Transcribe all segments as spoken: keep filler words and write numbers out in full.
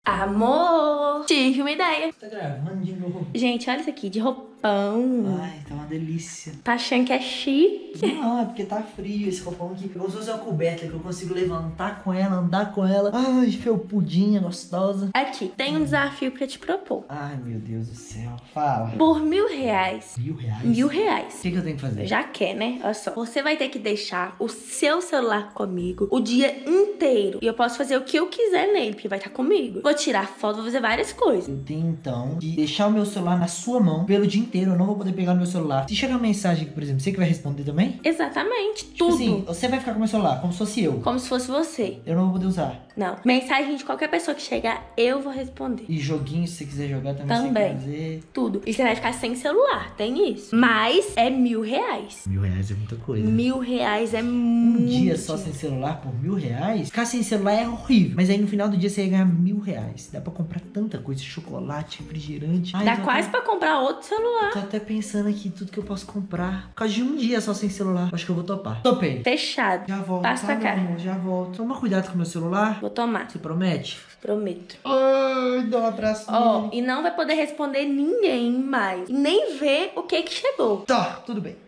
Amor, tive uma ideia. Tá gravando de novo? Gente, olha isso aqui, de roupão. Ai, tá uma delícia. Tá achando que é chique? Não, é porque tá frio esse roupão aqui. Como se fosse uma coberta que eu consigo levantar com ela, andar com ela. Ai, felpudinha, gostosa. Aqui, tem um desafio pra te propor. Ai, meu Deus do céu. Fala. Por mil reais. Mil reais? Mil reais. O que, que eu tenho que fazer? Já quer, né? Olha só. Você vai ter que deixar o seu celular comigo o dia inteiro. E eu posso fazer o que eu quiser nele, porque vai estar comigo. Vou tirar foto, vou fazer várias coisas. Eu tenho, então, que deixar o meu celular na sua mão pelo dia inteiro. Eu não vou poder pegar no meu celular. Se chegar uma mensagem aqui, por exemplo, você que vai responder também? Exatamente, Tipo tudo. assim, você vai ficar com o meu celular, como se fosse eu. Como se fosse você. Eu não vou poder usar. Não. Mensagem de qualquer pessoa que chegar, eu vou responder. E joguinho, se você quiser jogar também, Também. você quer fazer. Tudo. E você vai ficar sem celular, tem isso. Mas é mil reais. Mil reais é muita coisa. Mil reais é Um muito. dia só sem celular por mil reais? Ficar sem celular é horrível. Mas aí no final do dia você ia ganhar mil reais. Dá pra comprar tanta coisa, chocolate, refrigerante. Ai, Dá tô quase até... pra comprar outro celular. Tô até pensando aqui tudo que eu posso comprar. Por causa de um dia só sem celular. Acho que eu vou topar. Topei. Fechado. Já volto. Passa tá, pra cá. meu amor, já volto. Toma cuidado com o meu celular. Vou tomar. Você promete? Prometo. Ai, dá um abraço. Ó, oh, e não vai poder responder ninguém mais. E nem ver o que que chegou. Tá, tudo bem.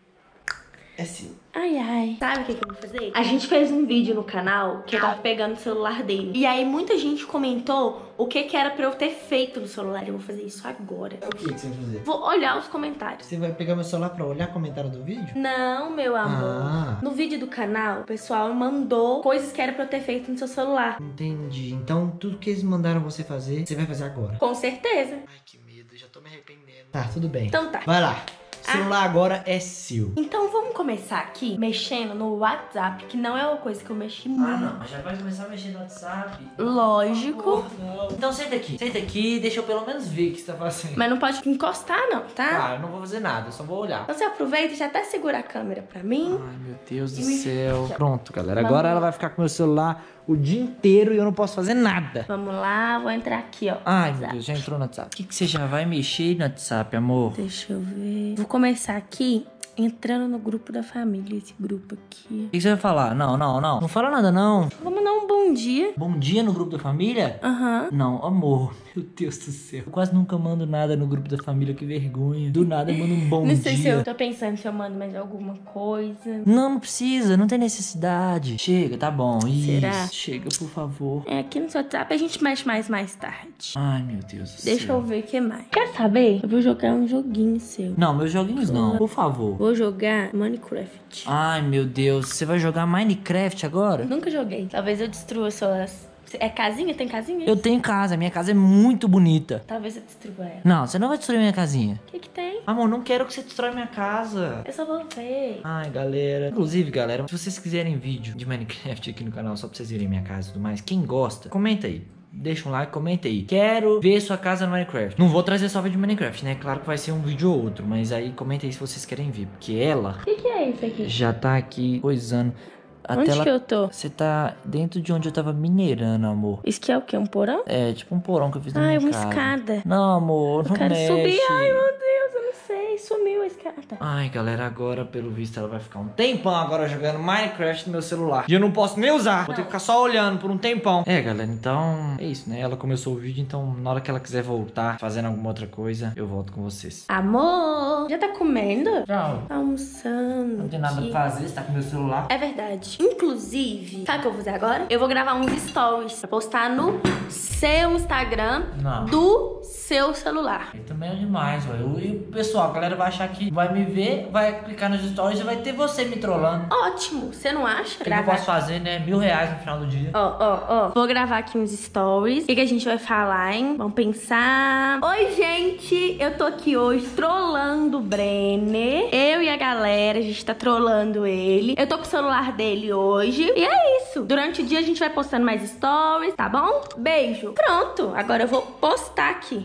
É seu. Ai, ai. Sabe o que, que eu vou fazer? A gente fez um vídeo no canal que eu tava pegando o celular dele. E aí muita gente comentou o que que era pra eu ter feito no celular. Eu vou fazer isso agora. É o que que você vai fazer? Vou olhar os comentários. Você vai pegar meu celular pra olhar comentário do vídeo? Não, meu amor. Ah. No vídeo do canal, o pessoal mandou coisas que era pra eu ter feito no seu celular. Entendi. Então tudo que eles mandaram você fazer, você vai fazer agora. Com certeza. Ai, que medo. Já tô me arrependendo. Tá, tudo bem. Então tá. Vai lá. O celular ah. agora é seu. Então vamos começar aqui mexendo no WhatsApp, que não é uma coisa que eu mexi muito. Ah, não. Mas já vai começar a mexer no WhatsApp. Lógico. Por favor, não. Então senta aqui. Senta aqui e deixa eu pelo menos ver o que você tá fazendo. Mas não pode encostar não, tá? Ah, eu não vou fazer nada. Eu só vou olhar. Então você aproveita e já até segura a câmera pra mim. Ai, meu Deus do me... céu. Pronto, galera. Vamos Agora lá. ela vai ficar com meu celular o dia inteiro e eu não posso fazer nada. Vamos lá, vou entrar aqui, ó. Ai, meu Deus, já entrou no WhatsApp. O que, que você já vai mexer no WhatsApp, amor? Deixa eu ver. Vou começar aqui entrando no grupo da família, esse grupo aqui. O que, que você vai falar? Não, não, não. Não fala nada, não. Vou mandar um bom dia. Bom dia no grupo da família? Aham. Uhum. Não, amor. Meu Deus do céu. Eu quase nunca mando nada no grupo da família, que vergonha. Do nada eu mando um bom não dia. Não sei se eu tô pensando se eu mando mais alguma coisa. Não, não precisa. Não tem necessidade. Chega, tá bom. Será? Isso. Chega, por favor. É, aqui no seu WhatsApp a gente mexe mais mais tarde. Ai, meu Deus do céu. Deixa eu ver o que mais. Quer saber? Eu vou jogar um joguinho seu. Não, meus joguinhos não. Por favor. Vou jogar Minecraft. Ai, meu Deus. Você vai jogar Minecraft agora? Nunca joguei. Talvez eu destrua suas... É casinha? Tem casinha? Eu tenho casa. Minha casa é muito bonita. Talvez eu destrua ela. Não, você não vai destruir minha casinha. O que que tem? Amor, não quero que você destrói minha casa. Eu só vou ver. Ai, galera. Inclusive, galera, se vocês quiserem vídeo de Minecraft aqui no canal, só pra vocês verem minha casa e tudo mais, quem gosta, comenta aí. Deixa um like, comenta aí. Quero ver sua casa no Minecraft. Não vou trazer só vídeo de Minecraft, né? Claro que vai ser um vídeo ou outro. Mas aí comenta aí se vocês querem ver. Porque ela... O que que é isso aqui? Já tá aqui coisando. A Onde tela... que eu tô? Você tá dentro de onde eu tava minerando, amor. Isso aqui é o quê? Um porão? É, tipo um porão que eu fiz na Ai, minha uma casa. escada. Não, amor, Eu não quero mexe. subir. Ai, meu Deus, eu não sei. Sumiu a escada. Ai, galera, agora, pelo visto, ela vai ficar um tempão agora jogando Minecraft no meu celular. E eu não posso nem usar. Vou ter que ficar só olhando por um tempão. É, galera, então... É isso, né? Ela começou o vídeo, então na hora que ela quiser voltar, fazendo alguma outra coisa, eu volto com vocês. Amor, já tá comendo? Tchau. Tá almoçando. Não tem nada aqui. pra fazer, você tá com meu celular. É verdade. Inclusive, sabe o que eu vou fazer agora? Eu vou gravar uns stories pra postar no seu Instagram Não. do seu celular. Aí também é demais, ué. E o pessoal, a galera vai achar que vai me ver, vai clicar nos stories e vai ter você me trollando. Ótimo, você não acha? O que eu posso fazer, né? Mil reais no final do dia. Ó, ó, ó. Vou gravar aqui uns stories. O que, que a gente vai falar, hein? Vamos pensar. Oi, gente! Eu tô aqui hoje trollando o Brenner. Eu e a galera, a gente tá trollando ele. Eu tô com o celular dele hoje. E é isso. Durante o dia a gente vai postando mais stories, tá bom? Beijo. Pronto. Agora eu vou postar aqui.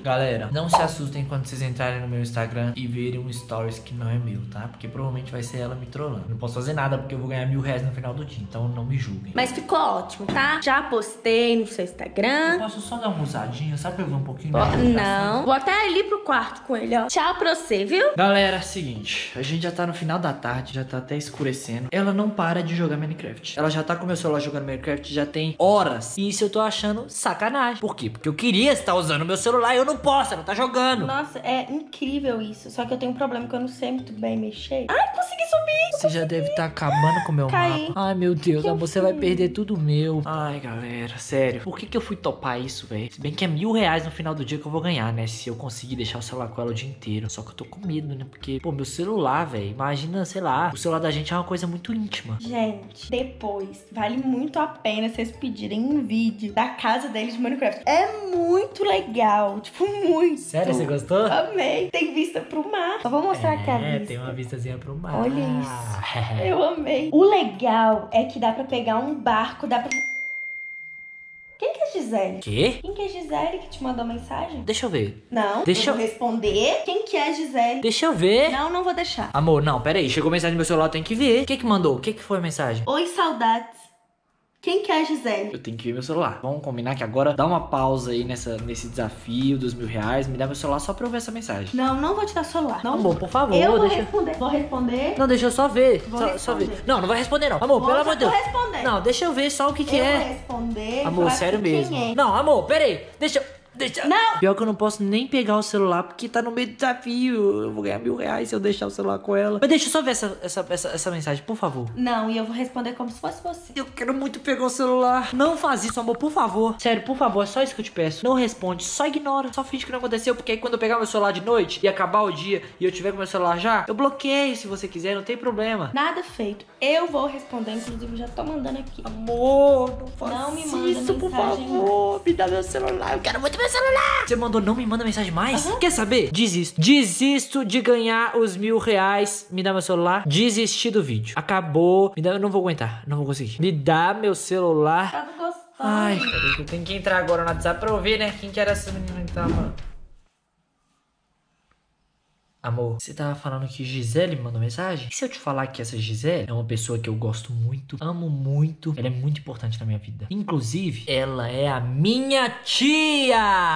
Galera, não se assustem quando vocês entrarem no meu Instagram e verem um stories que não é meu, tá? Porque provavelmente vai ser ela me trollando. Não posso fazer nada porque eu vou ganhar mil reais no final do dia, então não me julguem. Mas ficou ótimo, tá? Já postei no seu Instagram. Eu posso só dar uma usadinha, só pra eu ver um pouquinho? Ó, não. Vou até ali pro quarto com ele, ó. Tchau pra você, viu? Galera, seguinte, a gente já tá no final da tarde, já tá até escurecendo. Ela não para de jogar Minecraft. Ela já tá com meu celular jogando Minecraft já tem horas. E isso eu tô achando sacanagem. Por quê? Porque eu queria estar usando meu celular e eu não posso, ela tá jogando. Nossa, é incrível isso. Só que eu tenho um problema que eu não sei muito bem mexer. Ai, consegui subir! Você já deve estar tá acabando com o meu Caí. mapa. Ai, meu Deus, Que amor, você eu vai fiz? perder tudo meu. Ai, galera, sério. Por que que eu fui topar isso, velho? Se bem que é mil reais no final do dia que eu vou ganhar, né? Se eu conseguir deixar o celular com ela o dia inteiro. Só que eu tô com medo, né? Porque, pô, meu celular, velho. Imagina, sei lá, o celular da gente é uma coisa muito íntima. Gente, depois, vale muito a pena vocês pedirem um vídeo da casa deles de Minecraft. É muito legal, tipo, muito. Sério, você gostou? Amei. Tem vista pro mar. Só vou mostrar aqui a É, vista. tem uma vistazinha pro mar. Olha isso. Eu amei. O legal é que dá pra pegar um barco, dá pra... Quem que é Gisele? Quê? Quem que é Gisele que te mandou mensagem? Deixa eu ver. Não, Deixa eu vou eu- responder. Quem que é Gisele? Deixa eu ver. Não, não vou deixar. Amor, não, pera aí. Chegou mensagem no meu celular, eu tenho que ver. O que que mandou? O que que foi a mensagem? Oi, saudades. Quem que é Gisele? Eu tenho que ver meu celular. Vamos combinar que agora dá uma pausa aí nessa, nesse desafio dos mil reais. Me dá meu celular só pra eu ver essa mensagem. Não, não vou te dar celular. Não. Amor, por favor, eu vou deixa... responder. Vou responder. Não, deixa eu só ver. Vou Só, só ver. responder. Não, não vai responder não. Amor, Vou, pelo já amor de tô Deus. respondendo. Não, deixa eu ver só o que que eu vou é. responder. Amor, falar sério quem mesmo. é. Não, amor, pera aí. Deixa eu... Deixa... Não. Pior que eu não posso nem pegar o celular porque tá no meio do desafio. Eu vou ganhar mil reais se eu deixar o celular com ela. Mas deixa eu só ver essa, essa, essa, essa mensagem, por favor. Não, e eu vou responder como se fosse você. Eu quero muito pegar o celular. Não faz isso, amor, por favor. Sério, por favor, é só isso que eu te peço. Não responde, só ignora. Só finge que não aconteceu, porque aí quando eu pegar meu celular de noite e acabar o dia e eu tiver com meu celular já, eu bloqueio se você quiser, não tem problema. Nada feito. Eu vou responder, inclusive já tô mandando aqui. Amor, não faz Não me manda isso, por mensagem favor. Me dá meu celular, eu quero muito meu celular. Você mandou não me manda mensagem mais? Aham. Quer saber? Desisto. Desisto de ganhar os mil reais. Me dá meu celular. Desisti do vídeo. Acabou. Me dá, eu não vou aguentar. Não vou conseguir. Me dá meu celular. Tava gostando. Ai, peraí, eu tenho que entrar agora no WhatsApp pra eu ver, né? Quem que era essa menina que tava... Amor, você tava falando que Gisele me mandou mensagem? E se eu te falar que essa Gisele é uma pessoa que eu gosto muito, amo muito, ela é muito importante na minha vida. Inclusive, ela é a minha tia!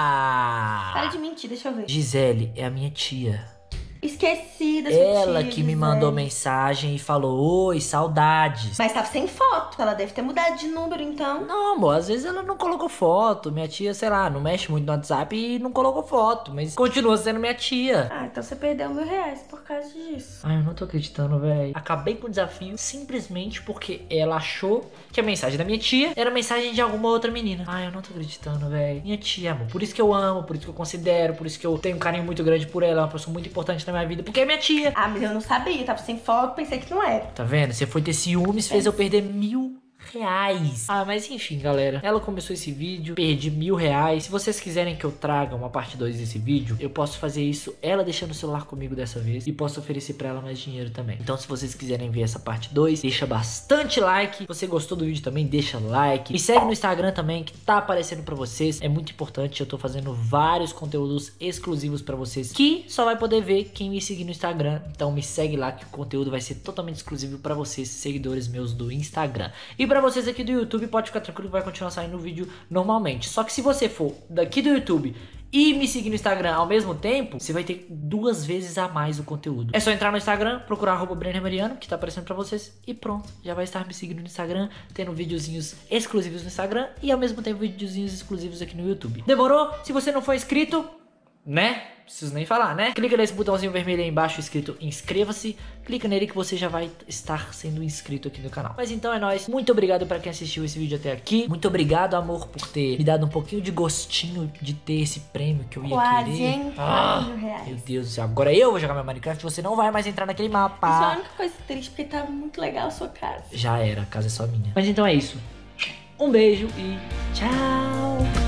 Para de mentir, deixa eu ver. Gisele é a minha tia. Esqueci da sua Ela tia, que me Gisele. mandou mensagem e falou: oi, saudades. Mas tava sem foto. Ela deve ter mudado de número, então. Não, amor, às vezes ela não colocou foto. Minha tia, sei lá, não mexe muito no WhatsApp e não colocou foto. Mas continua sendo minha tia. Ah, então você perdeu mil reais por causa disso. Ai, eu não tô acreditando, velho. Acabei com o desafio simplesmente porque ela achou que a mensagem da minha tia era mensagem de alguma outra menina. Ai, eu não tô acreditando, velho. Minha tia, amor. Por isso que eu amo, por isso que eu considero, por isso que eu tenho um carinho muito grande por ela. É uma pessoa muito importante na minha vida, porque é minha tia. Ah, mas eu não sabia. Tava sem foto, pensei que não era. Tá vendo? Você foi ter ciúmes, fez eu perder mil reais. Ah, mas enfim, galera. Ela começou esse vídeo, perdi mil reais. Se vocês quiserem que eu traga uma parte dois desse vídeo, eu posso fazer isso, ela deixando o celular comigo dessa vez. E posso oferecer pra ela mais dinheiro também. Então, se vocês quiserem ver essa parte dois, deixa bastante like. Se você gostou do vídeo também, deixa like. Me segue no Instagram também, que tá aparecendo pra vocês. É muito importante, eu tô fazendo vários conteúdos exclusivos pra vocês, que só vai poder ver quem me seguir no Instagram. Então, me segue lá, que o conteúdo vai ser totalmente exclusivo pra vocês, seguidores meus do Instagram. E pra vocês aqui do YouTube, pode ficar tranquilo que vai continuar saindo o vídeo normalmente. Só que se você for daqui do YouTube e me seguir no Instagram ao mesmo tempo, você vai ter duas vezes a mais o conteúdo. É só entrar no Instagram, procurar arroba Brenner Mariano, que tá aparecendo pra vocês, e pronto. Já vai estar me seguindo no Instagram, tendo videozinhos exclusivos no Instagram e ao mesmo tempo videozinhos exclusivos aqui no YouTube. Demorou? Se você não for inscrito, né? Preciso nem falar, né? Clica nesse botãozinho vermelho aí embaixo escrito inscreva-se. Clica nele que você já vai estar sendo inscrito aqui no canal. Mas então é nóis. Muito obrigado pra quem assistiu esse vídeo até aqui. Muito obrigado, amor, por ter me dado um pouquinho de gostinho de ter esse prêmio que eu ia Quase, querer. hein? Ah, Quase mil reais. meu Deus do céu. Agora eu vou jogar meu Minecraft. Você não vai mais entrar naquele Isso é a mapa. única coisa triste, porque tava muito legal a sua casa. Já era. A casa é só minha. Mas então é isso. Um beijo e tchau.